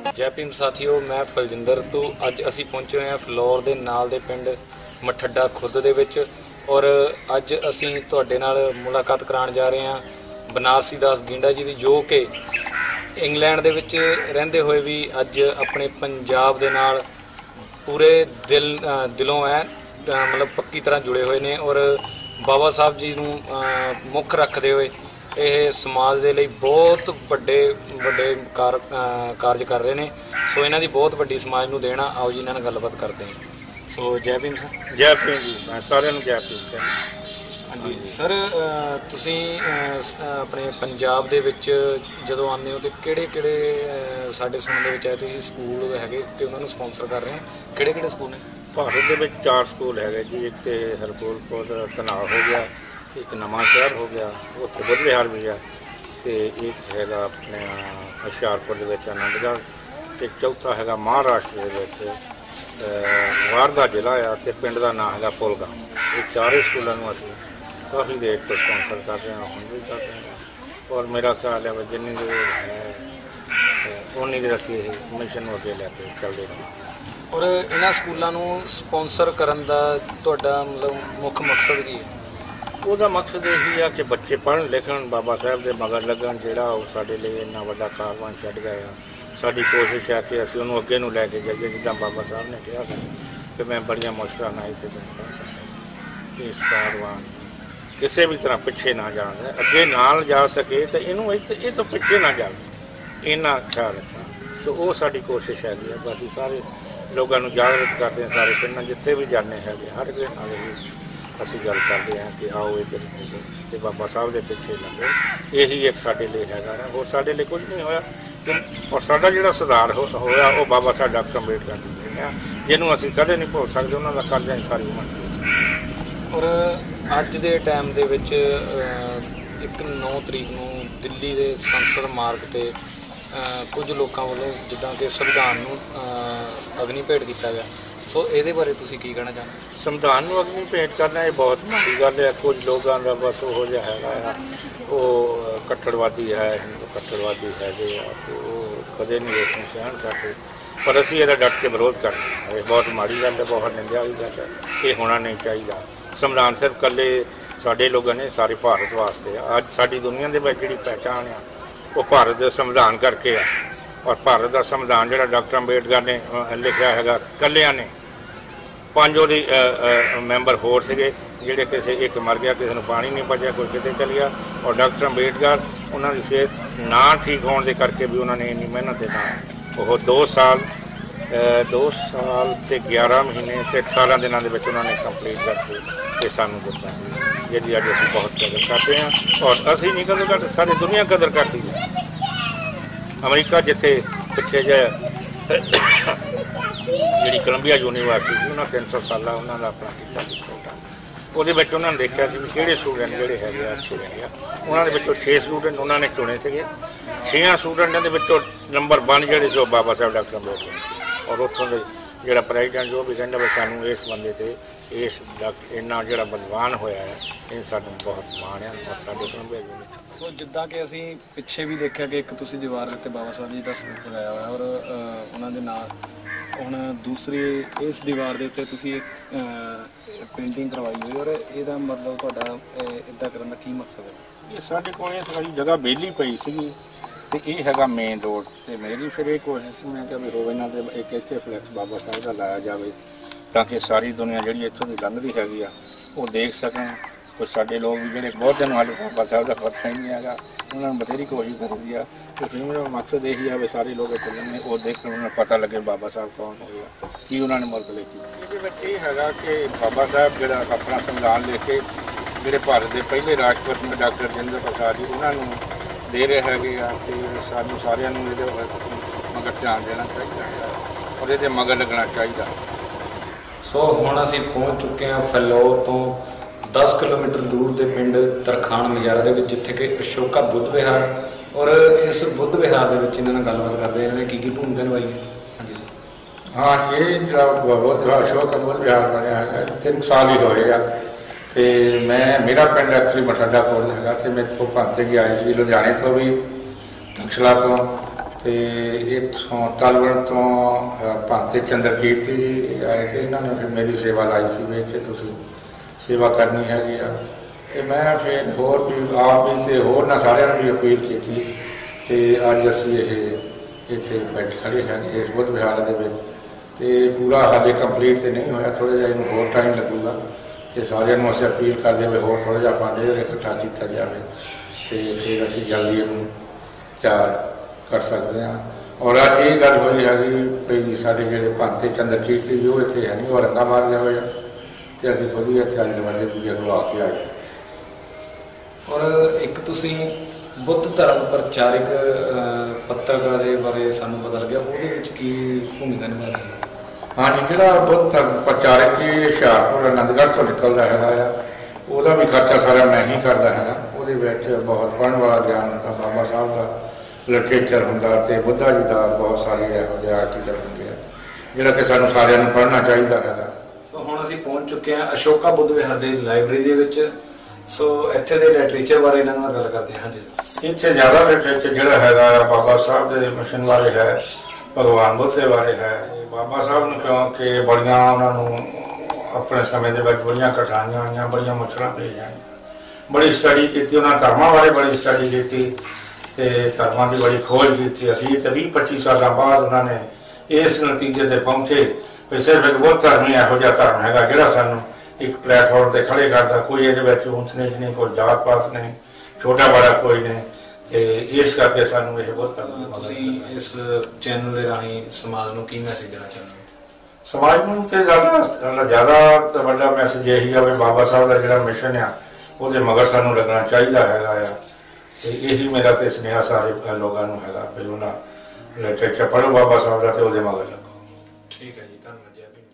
जय भीम साथियों, मैं फलजिंदर तो अज असी पहुंचे हुए हैं फ्लोर के नाल दे पिंड मठड्डा खुद दे विच और अज असी तुहाडे नाल मुलाकात कराउण जा रहे हैं बनारसी दास गिंडा जी की, जो कि इंग्लैंड दे विच रहिंदे होए भी अज अपने पंजाब दे नाल पूरे दिलों है मतलब पक्की तरह जुड़े हुए ने और बाबा साहब जी नूं मुख रखते हुए ਇਹ ਸਮਾਜ ਦੇ ਲਈ ਬਹੁਤ ਵੱਡੇ ਕਾਰਜ ਕਰ ਰਹੇ ਨੇ। ਸੋ ਇਹਨਾਂ ਦੀ ਬਹੁਤ ਵੱਡੀ ਸਮਾਜ ਨੂੰ ਦੇਣਾ। ਆਓ ਜੀ ਇਹਨਾਂ ਨਾਲ ਗੱਲਬਾਤ ਕਰਦੇ ਹਾਂ। ਸੋ ਜੈ ਭੀਮ ਸਰ। ਜੈ ਭੀਮ ਜੀ, ਸਾਰਿਆਂ ਨੂੰ ਜੈ ਭੀਮ। ਹਾਂਜੀ ਸਰ, ਤੁਸੀਂ ਆਪਣੇ ਪੰਜਾਬ ਦੇ ਵਿੱਚ ਜਦੋਂ ਆਉਂਦੇ ਹੋ ਤਾਂ ਕਿਹੜੇ ਸਾਡੇ ਸੁਣਨ ਦੇ ਵਿੱਚ ਆਏ ਤੁਸੀਂ ਸਕੂਲ ਹੈਗੇ ਤੇ ਉਹਨਾਂ ਨੂੰ ਸਪਾਂਸਰ ਕਰ ਰਹੇ ਹੋ, ਕਿਹੜੇ ਸਕੂਲ ਨੇ? ਭਾਰਤ ਦੇ ਵਿੱਚ 4 ਸਕੂਲ ਹੈਗੇ ਜੀ। ਇੱਕ ਤੇ ਹਰਗੋਬਿੰਦਪੁਰ ਧਨਾਲ ਹੋ ਗਿਆ, एक नवा शहर हो गया, उत्थे बुध विहार भी है, तो एक हैगा अपने हुशियारपुर के आनंदगढ़, तो चौथा हैगा महाराष्ट्र के वारदा जिला आ, तो पिंड का नाम है पुलगांव। ये 4 स्कूलों असीं काफ़ी देर तो स्पॉन्सर कर रहे हैं, हम भी कर रहे हैं और मेरा ख्याल है जिन्नी देर है उन्नी देर असीं मिशन अगे लैके चलते रहें। और इन्हां स्कूलों नूं स्पॉन्सर करन दा तुहाडा मतलब मुख मकसद की है? ਉਹਦਾ ਮਕਸਦ ਇਹੀ ਆ ਕਿ ਬੱਚੇ ਪੜ੍ਹਨ ਲਿਖਣ, ਬਾਬਾ ਸਾਹਿਬ ਦੇ ਮਗਰ ਲੱਗਣ, ਜਿਹੜਾ ਉਹ ਸਾਡੇ ਲਈ ਇੰਨਾ ਵੱਡਾ ਕਾਰਵਾਨ ਛੱਡ ਗਿਆ ਆ। ਸਾਡੀ ਕੋਸ਼ਿਸ਼ ਹੈ ਕਿ ਅਸੀਂ ਉਹਨੂੰ ਅੱਗੇ ਨੂੰ ਲੈ ਕੇ ਜਾਈਏ, ਜਿੱਦਾਂ ਬਾਬਾ ਸਾਹਿਬ ਨੇ ਕਿਹਾ ਕਿ ਮੈਂ ਬੜੀਆਂ ਮੁਸ਼ਕਲਾਂ ਨਾਲ ਇੱਥੇ ਪਹੁੰਚਾ। ਇਸ ਕਾਰਵਾਨ ਕਿਸੇ ਵੀ ਤਰ੍ਹਾਂ ਪਿੱਛੇ ਨਾ ਜਾਣ, ਅੱਗੇ ਨਾਲ ਜਾ ਸਕੇ ਤਾਂ ਇਹਨੂੰ ਇਹ ਤੋਂ ਪਿੱਛੇ ਨਾ ਜਾਵੇ, ਇੰਨਾ ਖਿਆਲ ਰੱਖਣਾ। ਸੋ ਉਹ ਸਾਡੀ ਕੋਸ਼ਿਸ਼ ਹੈਗੀ ਆ। ਬਾਕੀ ਸਾਰੇ ਲੋਕਾਂ ਨੂੰ ਜਾਗਰੂਕ ਕਰਦੇ ਹਾਂ, ਸਾਰੇ ਪਿੰਡਾਂ ਜਿੱਥੇ ਵੀ ਜਾਂਦੇ ਹੈਗੇ ਹਰ ਕਿਸੇ ਨਾਲ ਅਸੀਂ ਗੱਲ ਕਰਦੇ ਹਾਂ ਕਿ ਆਓ ਇੱਧਰ ਤੇ ਬਾਬਾ ਸਾਹਿਬ ਦੇ ਪਿੱਛੇ ਲੱਗੋ। ਇਹੀ ਇੱਕ ਸਾਡੇ ਲਈ ਹੈਗਾ ਨਾ, ਹੋਰ ਸਾਡੇ ਲਈ ਕੁਝ ਨਹੀਂ ਹੋਇਆ। ਔਰ ਸਾਡਾ ਜਿਹੜਾ ਸੁਧਾਰ ਹੋਇਆ ਉਹ ਬਾਬਾ ਸਾਹਿਬ ਡਾਕਟਰ ਅੰਬੇਡਕਰ ਜੀ ਨੇ ਆ, ਜਿਹਨੂੰ ਅਸੀਂ ਕਦੇ ਨਹੀਂ ਭੁੱਲ ਸਕਦੇ। ਉਹਨਾਂ ਦਾ ਕਰਜ਼ਾ ਹੀ ਸਾਰੀ ਉਮਰ ਦੀ। ਔਰ ਅੱਜ ਦੇ ਟਾਈਮ ਦੇ ਵਿੱਚ 9 ਤਰੀਕ ਨੂੰ ਦਿੱਲੀ ਦੇ ਸੰਸਦ ਮਾਰਗ 'ਤੇ ਕੁਝ ਲੋਕਾਂ ਵੱਲੋਂ ਜਿੱਦਾਂ ਕਿ ਸੰਵਿਧਾਨ ਨੂੰ ਅਗਨੀ ਭੇਟ ਕੀਤਾ ਗਿਆ। ਸੋ ਇਹਦੇ ਬਾਰੇ ਤੁਸੀਂ ਕੀ ਕਹਿਣਾ ਚਾਹੁੰਦੇ? ਸੰਵਿਧਾਨ ਨੂੰ ਅਗਨੀ ਭੇਟ ਕਰਨਾ ਇਹ ਬਹੁਤ ਮਾੜੀ ਗੱਲ ਹੈ। ਕੁਝ ਲੋਕਾਂ ਦਾ ਬਸ ਉਹੋ ਜਿਹਾ ਹੈਗਾ ਆ, ਉਹ ਕੱਟੜਵਾਦੀ ਹੈ, ਹਿੰਦੂ ਕੱਟੜਵਾਦੀ ਹੈਗੇ ਆ, ਅਤੇ ਉਹ ਕਦੇ ਨਹੀਂ ਇਸ ਨੂੰ ਸਹਿਣ ਕਰਦੇ। ਪਰ ਅਸੀਂ ਇਹਦਾ ਡਟ ਕੇ ਵਿਰੋਧ ਕਰਦੇ ਹਾਂ। ਇਹ ਬਹੁਤ ਮਾੜੀ ਗੱਲ ਹੈ, ਬਹੁਤ ਨਿੰਦਿਆ ਵਾਲੀ ਗੱਲ ਹੈ। ਇਹ ਹੋਣਾ ਨਹੀਂ ਚਾਹੀਦਾ। ਸੰਵਿਧਾਨ ਸਿਰਫ ਇਕੱਲੇ ਸਾਡੇ ਲੋਕਾਂ ਨੇ, ਸਾਰੇ ਭਾਰਤ ਵਾਸਤੇ ਆ। ਅੱਜ ਸਾਡੀ ਦੁਨੀਆ ਦੇ ਵਿੱਚ ਜਿਹੜੀ ਪਹਿਚਾਣ ਆ ਉਹ ਭਾਰਤ ਦੇ ਸੰਵਿਧਾਨ ਕਰਕੇ ਆ। ਔਰ ਭਾਰਤ ਦਾ ਸੰਵਿਧਾਨ ਜਿਹੜਾ ਡਾਕਟਰ ਅੰਬੇਡਕਰ ਨੇ ਲਿਖਿਆ ਹੈਗਾ, ਇਕੱਲਿਆਂ ਨੇ 5 ਉਹਦੇ ਮੈਂਬਰ ਹੋਰ ਸੀਗੇ, ਜਿਹੜੇ ਕਿਸੇ ਇੱਕ ਮਰ ਗਿਆ, ਕਿਸੇ ਨੂੰ ਪਾਣੀ ਨਹੀਂ ਪਹੁੰਚਿਆ, ਕੋਈ ਕਿਤੇ ਚਲ ਗਿਆ। ਔਰ ਡਾਕਟਰ ਅੰਬੇਡਕਰ ਉਹਨਾਂ ਦੀ ਸਿਹਤ ਨਾ ਠੀਕ ਹੋਣ ਦੇ ਕਰਕੇ ਵੀ ਉਹਨਾਂ ਨੇ ਇੰਨੀ ਮਿਹਨਤ ਦੇ ਨਾਲ ਉਹ 2 ਸਾਲ ਤੇ 11 ਮਹੀਨੇ ਤੇ 18 ਦਿਨਾਂ ਦੇ ਵਿੱਚ ਉਹਨਾਂ ਨੇ ਕੰਪਲੀਟ ਕਰਕੇ ਇਹ ਸਾਨੂੰ ਦਿੱਤਾ, ਜਿਹਦੀ ਅੱਜ ਅਸੀਂ ਬਹੁਤ ਕਦਰ ਕਰਦੇ ਹਾਂ। ਔਰ ਅਸੀਂ ਨਹੀਂ ਕਦਰ ਕਰਦੇ, ਸਾਰੀ ਦੁਨੀਆ ਕਦਰ ਕਰਦੀ ਹੈ। ਅਮਰੀਕਾ ਜਿੱਥੇ ਪਿੱਛੇ ਜਿਹੇ ਜਿਹੜੀ ਕੋਲੰਬੀਆ ਯੂਨੀਵਰਸਿਟੀ ਸੀ, ਉਹਨਾਂ 300 ਸਾਲਾ ਉਹਨਾਂ ਦਾ ਆਪਣਾ ਕੀਤਾ ਸੀ ਪ੍ਰੋਗਰਾਮ। ਉਹਦੇ ਵਿੱਚ ਉਹਨਾਂ ਨੇ ਦੇਖਿਆ ਸੀ ਵੀ ਕਿਹੜੇ ਸਟੂਡੈਂਟ ਜਿਹੜੇ ਹੈਗੇ ਆ ਅੱਛੇ ਹੈਗੇ ਆ। ਉਹਨਾਂ ਦੇ ਵਿੱਚੋਂ 6 ਸਟੂਡੈਂਟ ਉਹਨਾਂ ਨੇ ਚੁਣੇ ਸੀਗੇ। 6 ਸਟੂਡੈਂਟਾਂ ਦੇ ਵਿੱਚੋਂ ਨੰਬਰ 1 ਜਿਹੜੇ ਸੀ ਉਹ ਬਾਬਾ ਸਾਹਿਬ ਡਾਕਟਰ ਅੰਬੇਡਕਰ ਸੀ। ਔਰ ਉੱਥੋਂ ਦੇ ਜਿਹੜਾ ਪ੍ਰੈਜ਼ੀਡੈਂਟ ਜੋ ਵੀ ਕਹਿੰਦਾ ਵੀ ਸਾਨੂੰ ਇਸ ਬੰਦੇ 'ਤੇ ਇਸ ਇੰਨਾ ਜਿਹੜਾ ਬਲਵਾਨ ਹੋਇਆ ਹੈ, ਇਹ ਸਾਨੂੰ ਬਹੁਤ ਮਾਣ ਆ। ਔਰ ਸਾਡੇ ਕੋਲੰਬੀਆ ਯੂਨੀਵਰਸਿਟੀ ਸੋ ਜਿੱਦਾਂ ਕਿ ਅਸੀਂ ਪਿੱਛੇ ਵੀ ਦੇਖਿਆ ਕਿ ਇੱਕ ਤੁਸੀਂ ਦੀਵਾਰ ਉੱਤੇ ਬਾਬਾ ਸਾਹਿਬ ਜੀ ਦਾ ਸਰੂਪ ਲਗਾਇਆ ਹੋਇਆ ਔਰ ਉਹਨਾਂ ਦੇ ਨਾਲ ਹੁਣ ਦੂਸਰੀ ਇਸ ਦੀਵਾਰ ਦੇ ਉੱਤੇ ਤੁਸੀਂ ਇੱਕ ਪੇਂਟਿੰਗ ਕਰਵਾਈ ਹੋਈ। ਔਰ ਇਹਦਾ ਮਤਲਬ ਤੁਹਾਡਾ ਇੱਦਾਂ ਕਰਨ ਦਾ ਕੀ ਮਕਸਦ ਹੈ? ਇਹ ਸਾਡੇ ਕੋਲ ਇਹ ਸਾਰੀ ਜਗ੍ਹਾ ਵਿਹਲੀ ਪਈ ਸੀਗੀ ਅਤੇ ਇਹ ਹੈਗਾ ਮੇਨ ਰੋਡ, ਅਤੇ ਮੇਰੀ ਫਿਰ ਇਹ ਕੋਸ਼ਿਸ਼ ਮੈਂ ਕਿਹਾ ਵੀ ਹੋਵੇ ਨਾ ਅਤੇ ਇੱਕ ਇੱਥੇ ਫਲੈਕਸ ਬਾਬਾ ਸਾਹਿਬ ਦਾ ਲਾਇਆ ਜਾਵੇ ਤਾਂ ਕਿ ਸਾਰੀ ਦੁਨੀਆ ਜਿਹੜੀ ਇੱਥੋਂ ਦੀ ਲੰਘਦੀ ਹੈਗੀ ਆ ਉਹ ਦੇਖ ਸਕਣ। ਕੁਝ ਸਾਡੇ ਲੋਕ ਵੀ ਜਿਹੜੇ ਬਹੁਤ ਦਿਨ ਵਾਲੇ ਬਾਬਾ ਸਾਹਿਬ ਦਾ ਪਤਾ ਹੀ ਨਹੀਂ ਹੈਗਾ, ਉਹਨਾਂ ਨੂੰ ਬਥੇਰੀ ਕੋਸ਼ਿਸ਼ ਕਰਦੀ ਆ। ਅਤੇ ਫਿਰ ਮੇਰਾ ਮਕਸਦ ਇਹੀ ਆ ਵੀ ਸਾਰੇ ਲੋਕ ਚੱਲਣ, ਉਹ ਦੇਖਣ, ਉਹਨਾਂ ਨੂੰ ਪਤਾ ਲੱਗੇ ਬਾਬਾ ਸਾਹਿਬ ਕੌਣ ਹੋਏ ਆ, ਕੀ ਉਹਨਾਂ ਨੇ ਮੁਲਕ ਲਈ ਕੀਤਾ। ਇਹਦੇ ਵਿੱਚ ਇਹ ਹੈਗਾ ਕਿ ਬਾਬਾ ਸਾਹਿਬ ਜਿਹੜਾ ਆਪਣਾ ਸੰਵਿਧਾਨ ਲਿਖ ਕੇ ਜਿਹੜੇ ਭਾਰਤ ਦੇ ਪਹਿਲੇ ਰਾਸ਼ਟਰਪਤੀ ਡਾਕਟਰ ਰਾਜਿੰਦਰ ਪ੍ਰਸਾਦ ਜੀ ਉਹਨਾਂ ਨੂੰ ਦੇ ਰਹੇ ਹੈਗੇ ਆ, ਅਤੇ ਸਾਨੂੰ ਸਾਰਿਆਂ ਨੂੰ ਇਹਦੇ ਮਗਰ ਧਿਆਨ ਦੇਣਾ ਚਾਹੀਦਾ ਹੈ ਔਰ ਇਹਦੇ ਮਗਰ ਲੱਗਣਾ ਚਾਹੀਦਾ। ਸੋ ਹੁਣ ਅਸੀਂ ਪਹੁੰਚ ਚੁੱਕੇ ਹਾਂ ਫਿਲੌਰ ਤੋਂ 10 ਕਿਲੋਮੀਟਰ ਦੂਰ ਦੇ ਪਿੰਡ ਤਰਖਾਣ ਮਜਾਰਾ ਦੇ ਵਿੱਚ, ਜਿੱਥੇ ਕਿ ਅਸ਼ੋਕਾ ਬੁੱਧ ਵਿਹਾਰ। ਔਰ ਇਸ ਬੁੱਧ ਵਿਹਾਰ ਦੇ ਵਿੱਚ ਇਹਨਾਂ ਨਾਲ ਗੱਲਬਾਤ ਕਰਦੇ ਇਹਨਾਂ ਨੇ ਕੀ ਭੂਮਿਕਾ ਨਿਭਾਈ ਹੈ। ਹਾਂਜੀ ਸਰ। ਹਾਂ, ਇਹ ਜਿਹੜਾ ਬਹੁਤ ਅਸ਼ੋਕਾ ਬੁੱਧ ਵਿਹਾਰ ਬਣਿਆ ਹੈਗਾ 3 ਸਾਲ ਹੀ ਹੋਏ ਆ। ਅਤੇ ਮੇਰਾ ਪਿੰਡ ਐਕਚੁਅਲੀ ਮਠੱਡਾ ਕੋਲ ਹੈਗਾ, ਅਤੇ ਮੇਰੇ ਕੋਲ ਭੰਤੇ ਜੀ ਆਏ ਸੀ ਲੁਧਿਆਣੇ ਤੋਂ ਵੀ, ਤਕਸ਼ਲਾ ਤੋਂ, ਤੇ ਇੱਥੋਂ ਤਲਵਣ ਤੋਂ ਭਾਂਤੇ ਚੰਦਰ ਕੀਰਤੀ ਜੀ ਆਏ ਤੇ ਇਹਨਾਂ ਨੇ ਫਿਰ ਮੇਰੀ ਸੇਵਾ ਲਾਈ ਸੀ ਵੀ ਇੱਥੇ ਤੁਸੀਂ ਸੇਵਾ ਕਰਨੀ ਹੈਗੀ ਆ। ਤੇ ਮੈਂ ਫਿਰ ਹੋਰ ਵੀ ਆਪ ਵੀ ਤੇ ਹੋਰ ਨਾ ਸਾਰਿਆਂ ਨੂੰ ਵੀ ਅਪੀਲ ਕੀਤੀ ਤੇ ਅੱਜ ਅਸੀਂ ਇਹ ਇੱਥੇ ਬੈਠ ਖੜੇ ਹੈਗੇ ਇਸ ਬੁੱਧ ਵਿਹਾਰ ਦੇ ਵਿੱਚ। ਤੇ ਪੂਰਾ ਹਾਲੇ ਕੰਪਲੀਟ ਤੇ ਨਹੀਂ ਹੋਇਆ, ਥੋੜ੍ਹਾ ਜਿਹਾ ਇਹਨੂੰ ਹੋਰ ਟਾਈਮ ਲੱਗੂਗਾ ਤੇ ਸਾਰਿਆਂ ਨੂੰ ਅਸੀਂ ਅਪੀਲ ਕਰਦੇ ਵੀ ਹੋਰ ਥੋੜ੍ਹਾ ਜਿਹਾ ਪਾਂਡੇ ਇਕੱਠਾ ਕੀਤਾ ਜਾਵੇ ਤੇ ਫਿਰ ਅਸੀਂ ਜਲਦੀ ਇਹਨੂੰ ਤਿਆਰ ਕਰ ਸਕਦੇ ਹਾਂ। ਔਰ ਅੱਜ ਇਹ ਗੱਲ ਹੋਈ ਹੈਗੀ ਵੀ ਸਾਡੇ ਜਿਹੜੇ ਭਾਂਤੇ ਚੰਦਰ ਕੀਰਤੀ ਵੀ ਉਹ ਇੱਥੇ ਹੈ ਨਹੀਂ, ਉਹ ਔਰੰਗਾਬਾਦ ਗਏ ਹੋਏ ਆ ਤੇ ਅਸੀਂ ਖੁਦ ਹੀ ਇੱਥੇ ਅੱਜ ਦਰਵਾਜ਼ੇ ਦੂਜੇ ਖੁਲਵਾ ਕੇ ਆਏ। ਔਰ ਇੱਕ ਤੁਸੀਂ ਬੁੱਧ ਧਰਮ ਪ੍ਰਚਾਰਕ ਪੱਤਰਕਾਰ ਦੇ ਬਾਰੇ ਸਾਨੂੰ ਪਤਾ ਲੱਗਿਆ, ਉਹਦੇ ਵਿੱਚ ਕੀ ਭੂਮਿਕਾ ਨਿਭਾ ਰਹੀ ਹੈ? ਹਾਂਜੀ, ਜਿਹੜਾ ਬੁੱਧ ਧਰਮ ਪ੍ਰਚਾਰਕ ਇਹ ਹੁਸ਼ਿਆਰਪੁਰ ਆਨੰਦਗੜ੍ਹ ਤੋਂ ਨਿਕਲਦਾ ਹੈਗਾ ਆ, ਉਹਦਾ ਵੀ ਖਰਚਾ ਸਾਰਾ ਮੈਂ ਹੀ ਕਰਦਾ ਹੈਗਾ। ਉਹਦੇ ਵਿੱਚ ਬਹੁਤ ਪੜ੍ਹਨ ਵਾਲਾ ਗਿਆਨ ਹੁੰਦਾ, ਬਾਬਾ ਸਾਹਿਬ ਦਾ ਲਿਟਰੇਚਰ ਹੁੰਦਾ ਤੇ ਬੁੱਧਾ ਜੀ ਦਾ ਬਹੁਤ ਸਾਰੇ ਇਹੋ ਜਿਹੇ ਆਰਟੀਕਲ ਹੁੰਦੇ ਆ ਜਿਹੜਾ ਕਿ ਸਾਨੂੰ ਸਾਰਿਆਂ ਨੂੰ ਪੜ੍ਹਨਾ ਚਾਹੀਦਾ ਹੈਗਾ। ਸੋ ਹੁਣ ਅਸੀਂ ਪਹੁੰਚ ਚੁੱਕੇ ਹਾਂ ਅਸ਼ੋਕਾ ਬੁੱਧ ਵਿਹਾਰ ਦੀ ਲਾਇਬ੍ਰੇਰੀ ਦੇ ਵਿੱਚ। ਸੋ ਇੱਥੇ ਦੇ ਲਿਟਰੇਚਰ ਬਾਰੇ ਇਹਨਾਂ ਨਾਲ ਗੱਲ ਕਰਦੇ ਹਾਂ। ਹਾਂਜੀ ਸਰ, ਇੱਥੇ ਜ਼ਿਆਦਾ ਲਿਟਰੇਚਰ ਜਿਹੜਾ ਹੈਗਾ ਬਾਬਾ ਸਾਹਿਬ ਦੇ ਮਿਸ਼ਨ ਬਾਰੇ ਹੈ, ਭਗਵਾਨ ਬੁੱਧ ਦੇ ਬਾਰੇ ਹੈ। ਬਾਬਾ ਸਾਹਿਬ ਨੂੰ ਕਿਉਂਕਿ ਬੜੀਆਂ ਉਹਨਾਂ ਨੂੰ ਆਪਣੇ ਸਮੇਂ ਦੇ ਵਿੱਚ ਬੜੀਆਂ ਕਠਿਨਾਈਆਂ ਆਈਆਂ, ਬੜੀਆਂ ਮੁਸ਼ਕਲਾਂ ਪਈਆਂ, ਬੜੀ ਸਟੱਡੀ ਕੀਤੀ ਉਹਨਾਂ, ਧਰਮਾਂ ਬਾਰੇ ਬੜੀ ਸਟੱਡੀ ਕੀਤੀ ਤੇ ਧਰਮਾਂ ਦੀ ਬੜੀ ਖੋਜ ਕੀਤੀ। ਅਖੀਰ ਤੇ 20-25 ਸਾਲਾਂ ਬਾਅਦ ਉਹਨਾਂ ਨੇ ਇਸ ਨਤੀਜੇ ਤੇ ਪਹੁੰਚੇ ਵੀ ਸਿਰਫ ਇੱਕ ਬੁੱਧ ਧਰਮ ਹੀ ਇਹੋ ਜਿਹਾ ਧਰਮ ਹੈਗਾ ਜਿਹੜਾ ਸਾਨੂੰ ਇੱਕ ਪਲੇਟਫਾਰਮ ਤੇ ਖੜੇ ਕਰਦਾ। ਕੋਈ ਇਹਦੇ ਵਿੱਚ ਊਂਚ ਨੀਚ ਨਹੀਂ, ਕੋਈ ਜਾਤ ਪਾਤ ਨਹੀਂ, ਛੋਟਾ ਬੜਾ ਕੋਈ ਨਹੀਂ। ਤੇ ਇਸ ਕਰਕੇ ਸਾਨੂੰ ਇਹ ਬੁੱਧ ਧਰਮ। ਤੁਸੀਂ ਇਸ ਚੈਨਲ ਦੇ ਰਾਹੀਂ ਸਮਾਜ ਨੂੰ ਕੀ ਮੈਸੇਜ ਦੇਣਾ ਚਾਹੁੰਦੇ ਹੋ? ਸਮਾਜ ਨੂੰ ਤੇ ਜ਼ਿਆਦਾ ਤਾਂ ਵੱਡਾ ਮੈਸੇਜ ਇਹੀ ਆ ਵੀ ਬਾਬਾ ਸਾਹਿਬ ਦਾ ਜਿਹੜਾ ਮਿਸ਼ਨ ਆ ਉਹਦੇ ਮਗਰ ਸਾਨੂੰ ਲੱਗਣਾ ਚਾਹੀਦਾ ਹੈਗਾ ਆ। ਤੇ ਇਹੀ ਮੇਰਾ ਤੇ ਸੁਨੇਹਾ ਸਾਰੇ ਲੋਕਾਂ ਨੂੰ ਹੈਗਾ ਵੀ ਉਹਨਾਂ ਲਿਟਰੇਚਰ ਪੜ੍ਹੋ ਬਾਬਾ ਸਾਹਿਬ ਦਾ ਤੇ ਉਹਦੇ ਮਗਰ ਲੱਗੋ। ਠੀਕ ਹੈ ਜੀ, ਧੰਨਵਾਦ ਜੀ।